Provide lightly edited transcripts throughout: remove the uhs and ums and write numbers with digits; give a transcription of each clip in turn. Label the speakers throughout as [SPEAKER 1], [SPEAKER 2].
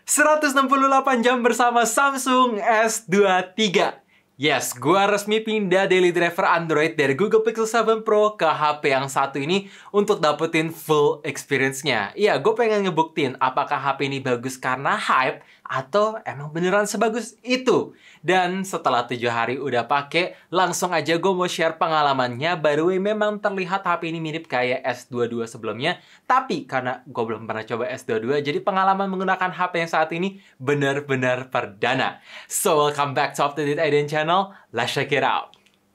[SPEAKER 1] 168 jam bersama Samsung S23. Yes, gua resmi pindah daily driver Android dari Google Pixel 7 Pro ke HP yang satu ini untuk dapetin full experience-nya. Iya, gue pengen ngebuktiin apakah HP ini bagus karena hype atau emang beneran sebagus itu. Dan setelah 7 hari udah pakai, langsung aja gue mau share pengalamannya. By the way, memang terlihat HP ini mirip kayak S22 sebelumnya, tapi karena gue belum pernah coba S22, jadi pengalaman menggunakan HP yang saat ini benar-benar perdana. So, welcome back to Up to Date Aiden channel. Let's check it out.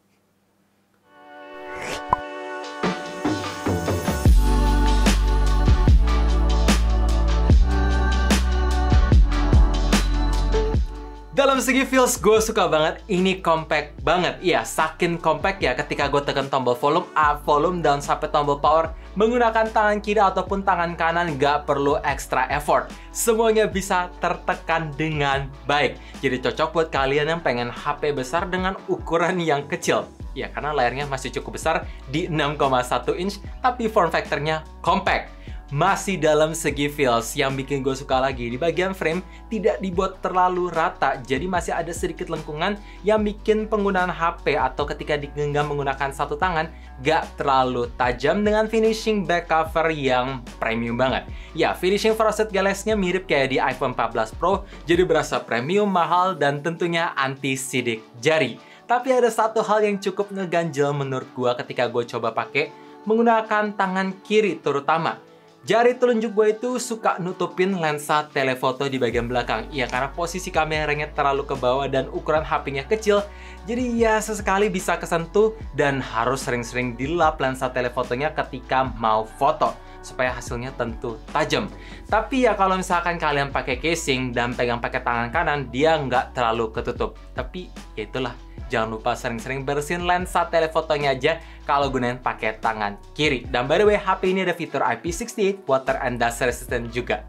[SPEAKER 1] Dalam segi feels, gue suka banget. Ini compact banget. Iya, saking compact ya ketika gue tekan tombol volume up, volume down, sampai tombol power menggunakan tangan kiri ataupun tangan kanan, gak perlu extra effort. Semuanya bisa tertekan dengan baik. Jadi cocok buat kalian yang pengen HP besar dengan ukuran yang kecil. Ya, karena layarnya masih cukup besar di 6,1 inch, tapi form factor-nya compact. Masih dalam segi feels, yang bikin gue suka lagi di bagian frame tidak dibuat terlalu rata, jadi masih ada sedikit lengkungan yang bikin penggunaan HP atau ketika digenggam menggunakan satu tangan gak terlalu tajam, dengan finishing back cover yang premium banget. Ya, finishing frosted glass-nya mirip kayak di iPhone 14 Pro, jadi berasa premium, mahal, dan tentunya anti sidik jari. Tapi ada satu hal yang cukup ngeganjel menurut gue ketika gue coba pakai menggunakan tangan kiri terutama. Jari telunjuk gue itu suka nutupin lensa telefoto di bagian belakang. Iya, karena posisi kameranya terlalu ke bawah dan ukuran HP-nya kecil. Jadi ya sesekali bisa kesentuh dan harus sering-sering dilap lensa telefotonya ketika mau foto, supaya hasilnya tentu tajam. Tapi ya kalau misalkan kalian pakai casing dan pegang pakai tangan kanan, dia nggak terlalu ketutup. Tapi ya itulah, jangan lupa sering-sering bersihin lensa telefotonya aja kalau gunain pakai tangan kiri. Dan by the way, HP ini ada fitur IP68, water and dust resistant juga.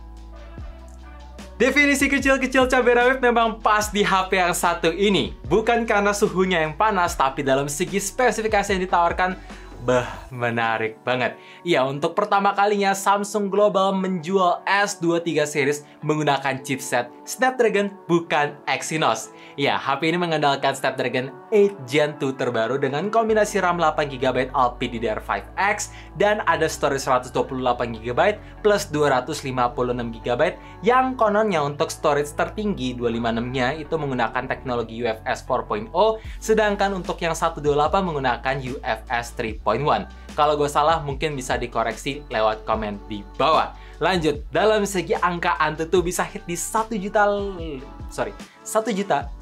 [SPEAKER 1] Definisi kecil-kecil cabai rawit memang pas di HP yang satu ini. Bukan karena suhunya yang panas, tapi dalam segi spesifikasi yang ditawarkan, menarik banget. Iya, untuk pertama kalinya Samsung Global menjual S23 series menggunakan chipset Snapdragon, bukan Exynos. Iya, HP ini mengandalkan Snapdragon 8 Gen 2 terbaru dengan kombinasi RAM 8GB LPDDR5X dan ada storage 128GB plus 256GB yang kononnya untuk storage tertinggi 256-nya itu menggunakan teknologi UFS 4.0, sedangkan untuk yang 128 menggunakan UFS 3.1. Kalau gue salah mungkin bisa dikoreksi lewat komen di bawah. Lanjut, dalam segi angka Antutu bisa hit di 1.115.000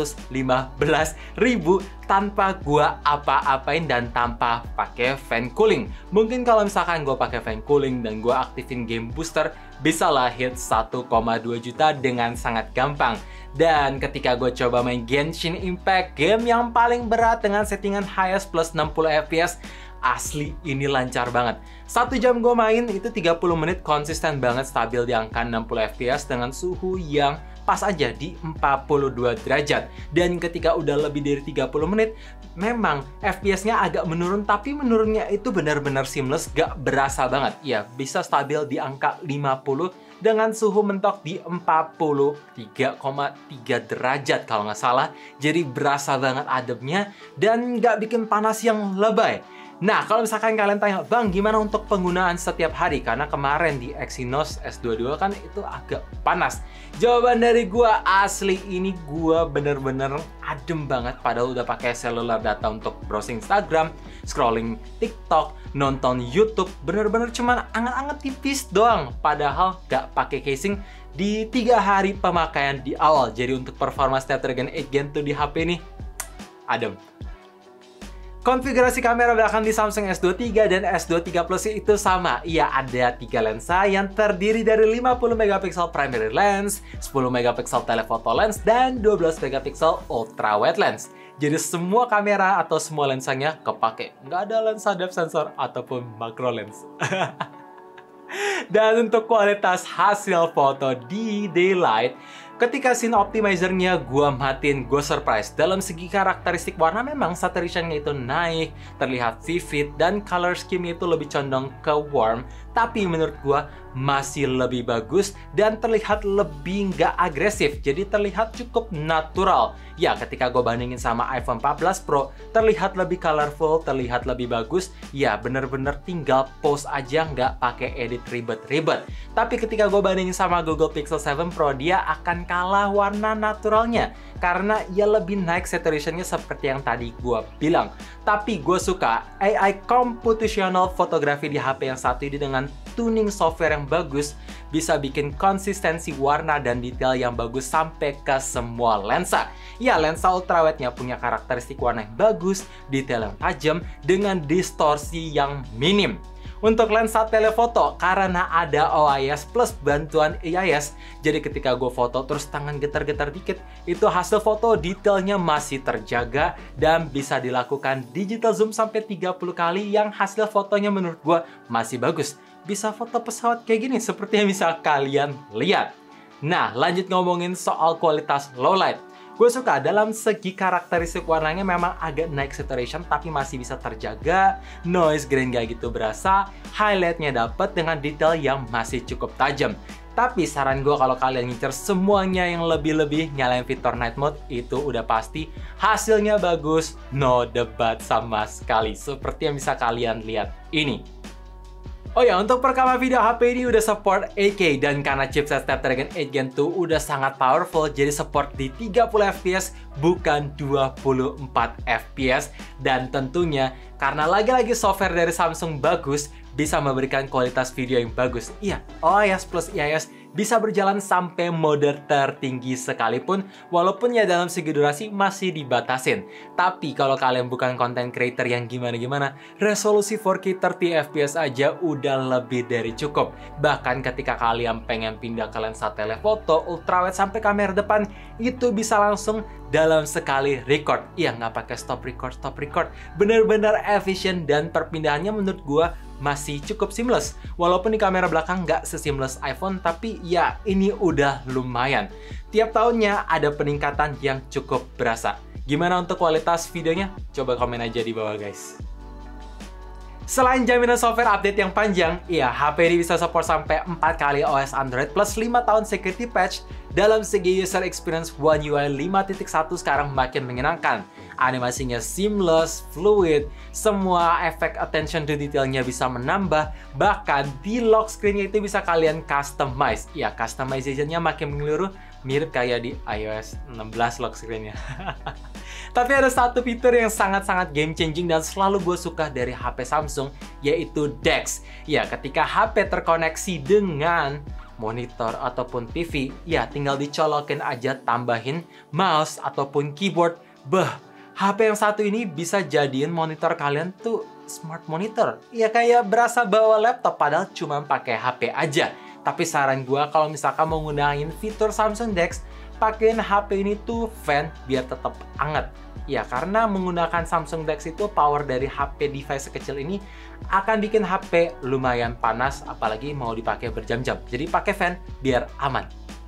[SPEAKER 1] tanpa gua apa-apain dan tanpa pakai fan cooling. Mungkin kalau misalkan gua pakai fan cooling dan gua aktifin game booster, bisa lah hit 1,2 juta dengan sangat gampang. Dan ketika gue coba main Genshin Impact, game yang paling berat dengan settingan highest plus 60 fps, asli ini lancar banget. 1 jam gue main itu 30 menit konsisten banget stabil di angka 60 fps dengan suhu yang pas aja di 42 derajat. Dan ketika udah lebih dari 30 menit, memang FPS-nya agak menurun, tapi menurunnya itu benar-benar seamless, gak berasa banget. Ya, bisa stabil di angka 50 dengan suhu mentok di 43,3 derajat kalau nggak salah. Jadi berasa banget ademnya dan nggak bikin panas yang lebay. Nah, kalau misalkan kalian tanya, Bang, gimana untuk penggunaan setiap hari? Karena kemarin di Exynos S22 kan itu agak panas. Jawaban dari gua, asli ini gua bener-bener adem banget. Padahal udah pakai cellular data untuk browsing Instagram, scrolling TikTok, nonton YouTube. Bener-bener cuman anget-anget tipis doang. Padahal gak pakai casing di 3 hari pemakaian di awal. Jadi untuk performa Snapdragon 8 Gen 2 di HP ini, adem. Konfigurasi kamera belakang di Samsung S23 dan S23 Plus itu sama. Iya, ada 3 lensa yang terdiri dari 50MP primary lens, 10MP telephoto lens, dan 12MP ultra wide lens. Jadi semua kamera atau semua lensanya kepake. Nggak ada lensa depth sensor ataupun macro lens. Dan untuk kualitas hasil foto di daylight, Ketika scene optimizer-nya gue matiin, gue surprise. Dalam segi karakteristik warna memang saturation-nya itu naik, terlihat vivid, dan color scheme-nya itu lebih condong ke warm. Tapi menurut gue masih lebih bagus dan terlihat lebih nggak agresif. Jadi terlihat cukup natural. Ya, ketika gue bandingin sama iPhone 14 Pro, terlihat lebih colorful, terlihat lebih bagus. Ya, bener-bener tinggal pose aja, nggak pakai edit ribet-ribet. Tapi ketika gue bandingin sama Google Pixel 7 Pro, dia akan kalah warna naturalnya karena ia lebih naik saturation-nya seperti yang tadi gue bilang. Tapi gue suka AI computational photography di HP yang satu ini dengan tuning software yang bagus bisa bikin konsistensi warna dan detail yang bagus sampai ke semua lensa. Ya, lensa ultrawide-nya punya karakteristik warna yang bagus, detail yang tajam dengan distorsi yang minim. Untuk lensa telefoto, karena ada OIS plus bantuan AIS, jadi ketika gue foto terus tangan getar-getar dikit, itu hasil foto detailnya masih terjaga dan bisa dilakukan digital zoom sampai 30 kali yang hasil fotonya menurut gue masih bagus. Bisa foto pesawat kayak gini seperti yang bisa kalian lihat. Nah, lanjut ngomongin soal kualitas low light. Gue suka dalam segi karakteristik warnanya memang agak naik saturation tapi masih bisa terjaga, noise grain gak gitu berasa, highlightnya dapat dengan detail yang masih cukup tajam. Tapi saran gue kalau kalian ngincer semuanya yang lebih-lebih, nyalain fitur night mode, itu udah pasti hasilnya bagus, no debat sama sekali. Seperti yang bisa kalian lihat ini. Oh ya, untuk perekaman video HP ini udah support 8K dan karena chipset Snapdragon 8 Gen 2 udah sangat powerful, jadi support di 30 fps bukan 24 fps. Dan tentunya karena lagi-lagi software dari Samsung bagus, bisa memberikan kualitas video yang bagus. Iya, OIS plus IIS bisa berjalan sampai mode tertinggi sekalipun, walaupun ya dalam segi durasi masih dibatasin. Tapi kalau kalian bukan content creator yang gimana-gimana, resolusi 4K 30 fps aja udah lebih dari cukup. Bahkan ketika kalian pengen pindah ke lensa telefoto, ultrawide sampai kamera depan, itu bisa langsung dalam sekali record. Iya, nggak pakai stop record. Bener-bener efisien dan perpindahannya menurut gua masih cukup seamless. Walaupun di kamera belakang nggak se-seamless iPhone, tapi ya ini udah lumayan. Tiap tahunnya ada peningkatan yang cukup berasa. Gimana untuk kualitas videonya? Coba komen aja di bawah guys. Selain jaminan software update yang panjang, ya HP ini bisa support sampai 4 kali OS Android plus 5 tahun security patch. Dalam segi user experience, One UI 5.1 sekarang makin menyenangkan. Animasinya seamless, fluid, semua efek attention to detailnya bisa menambah, bahkan di lock screen-nya itu bisa kalian customize. Ya, customization-nya makin menyeluruh, mirip kayak di iOS 16 lock screen-nya. Tapi ada satu fitur yang sangat-sangat game changing dan selalu gue suka dari HP Samsung, yaitu DeX. Ya, ketika HP terkoneksi dengan monitor ataupun TV, ya tinggal dicolokin aja, tambahin mouse ataupun keyboard. HP yang satu ini bisa jadiin monitor kalian tuh smart monitor. Ya kayak berasa bawa laptop padahal cuma pakai HP aja. Tapi saran gue kalau misalkan mau nggunain fitur Samsung DeX, pakein HP ini tuh fan biar tetap hangat. Ya, karena menggunakan Samsung DeX itu power dari HP device sekecil ini akan bikin HP lumayan panas, apalagi mau dipakai berjam-jam. Jadi pakai fan biar aman.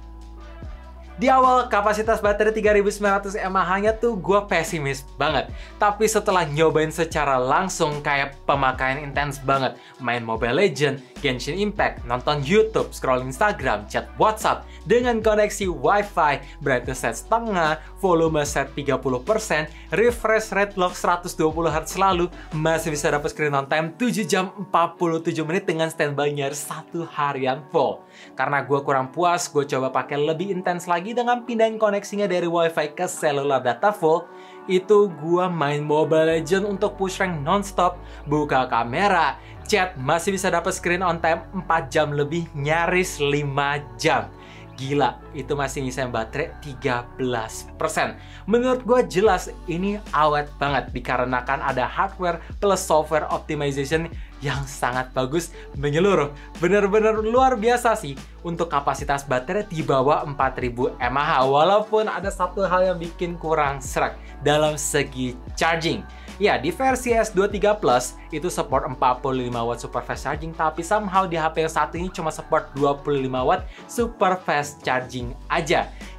[SPEAKER 1] Di awal kapasitas baterai 3900 mAh-nya tuh gue pesimis banget. Tapi setelah nyobain secara langsung kayak pemakaian intens banget. Main Mobile Legends, Genshin Impact, nonton YouTube, scroll Instagram, chat WhatsApp dengan koneksi Wi-Fi, brightness set setengah, volume set 30%, refresh rate lock 120Hz selalu, masih bisa dapat screen on time 7 jam 47 menit dengan standby nyaris 1 harian full. Karena gue kurang puas, gue coba pakai lebih intens lagi dengan pindahin koneksinya dari Wi-Fi ke cellular data full. Itu gue main Mobile Legends untuk push rank non-stop, buka kamera, chat, masih bisa dapat screen on time 4 jam lebih, nyaris 5 jam. Gila, itu masih nyisain baterai 13%. Menurut gue jelas ini awet banget dikarenakan ada hardware plus software optimization yang sangat bagus menyeluruh. Bener-bener luar biasa sih untuk kapasitas baterai di bawah 4000 mAh. Walaupun ada satu hal yang bikin kurang serak dalam segi charging. Ya, di versi S23 Plus itu support 45 watt super fast charging, tapi somehow di HP yang satu ini cuma support 25 watt super fast charging aja.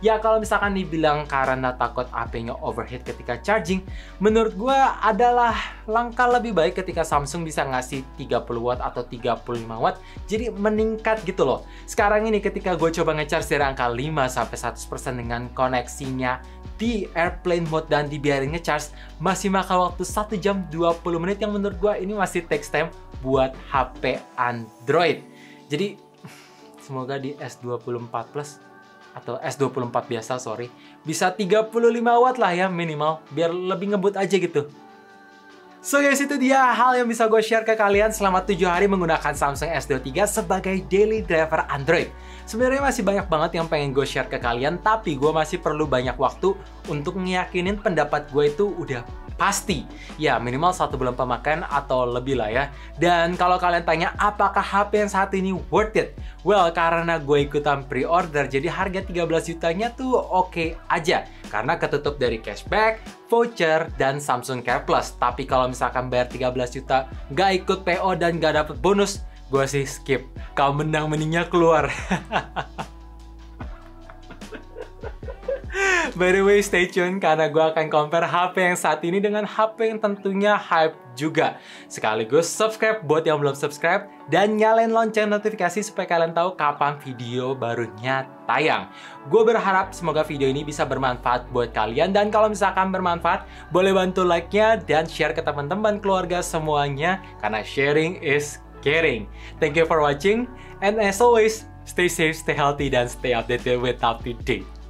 [SPEAKER 1] Ya kalau misalkan dibilang karena takut HP-nya overheat ketika charging, menurut gue adalah langkah lebih baik ketika Samsung bisa ngasih 30 watt atau 35 watt, jadi meningkat gitu loh. Sekarang ini ketika gue coba nge-charge dari angka 5-100% dengan koneksinya di airplane mode dan dibiarin nge-charge, masih makan waktu 1 jam 20 menit yang menurut gue ini masih takes time buat HP Android. Jadi semoga di S24 Plus atau S24 biasa, sorry, bisa 35 watt lah ya minimal, biar lebih ngebut aja gitu. So guys, itu dia hal yang bisa gue share ke kalian selama 7 hari menggunakan Samsung S23 sebagai daily driver Android. Sebenarnya masih banyak banget yang pengen gue share ke kalian, tapi gue masih perlu banyak waktu untuk ngeyakinin pendapat gue itu udah pasti. Ya, minimal 1 bulan pemakaian atau lebih lah ya. Dan kalau kalian tanya apakah HP yang saat ini worth it? Well, karena gue ikutan pre-order, jadi harga 13 jutanya tuh oke aja. Karena ketutup dari cashback, voucher, dan Samsung Care Plus. Tapi kalau misalkan bayar 13 juta, nggak ikut PO dan nggak dapet bonus, gue sih skip. Kau menang meningnya keluar. By the way, stay tune karena gue akan compare HP yang saat ini dengan HP yang tentunya hype juga. Sekaligus subscribe buat yang belum subscribe dan nyalain lonceng notifikasi supaya kalian tahu kapan video barunya tayang. Gue berharap semoga video ini bisa bermanfaat buat kalian, dan kalau misalkan bermanfaat, boleh bantu like-nya dan share ke teman-teman keluarga semuanya karena sharing is caring. Thank you for watching, and as always, stay safe, stay healthy, dan stay updated with up to date.